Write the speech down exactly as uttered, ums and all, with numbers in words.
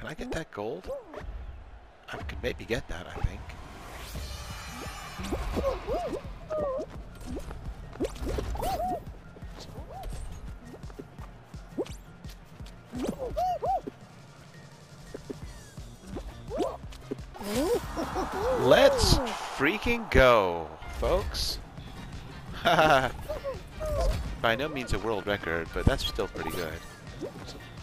Can I get that gold? I could maybe get that, I think. Let's freaking go, folks. By no means a world record, but that's still pretty good.